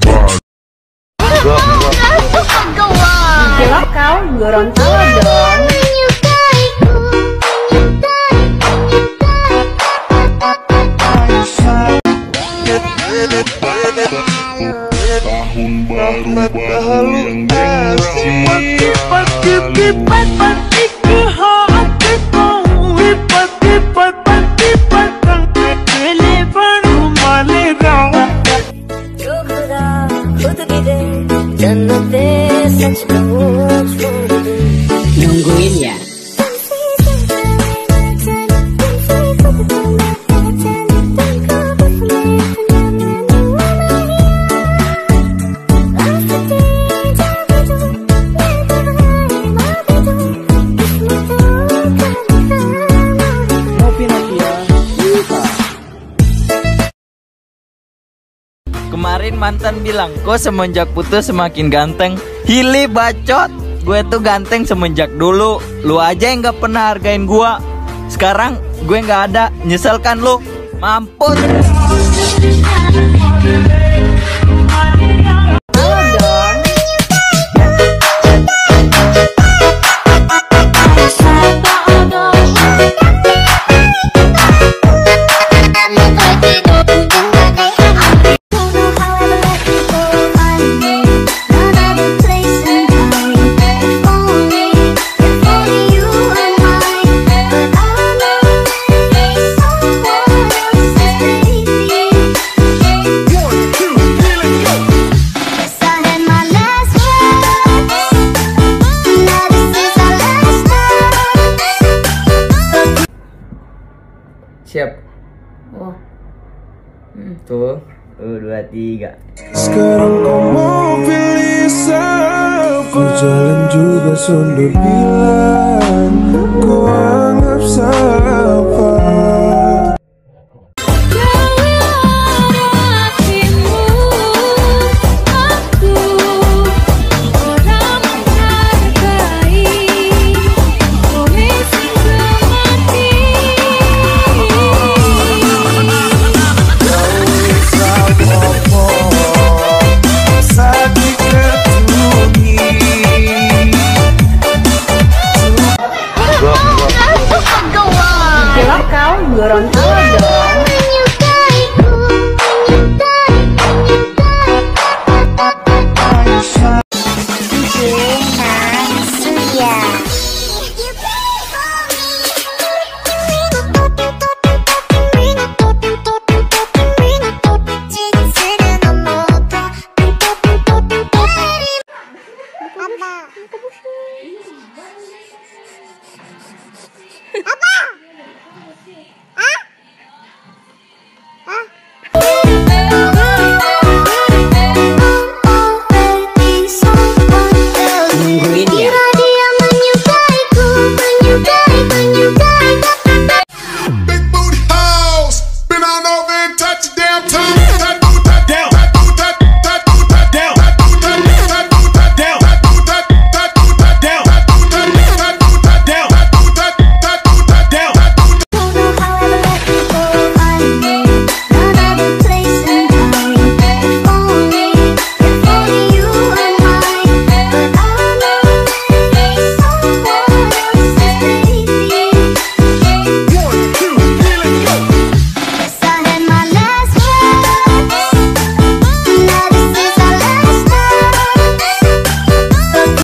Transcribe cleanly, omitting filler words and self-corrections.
Gila kau Gorontalo dong. Tahun baru yang asik. Nungguin ya. Kemarin mantan bilang, kok semenjak putus semakin ganteng. Hili bacot, gue tuh ganteng semenjak dulu. Lu aja yang gak pernah hargain gue. Sekarang gue gak ada, nyesel kan lu? Mampus. Siap. Oh. Tuh, 2, 3. Sekarang kau mau pilih siapa? Jalan juga sundut bilang kau anggap siapa? Gila kau Gorontalo dong. Apa?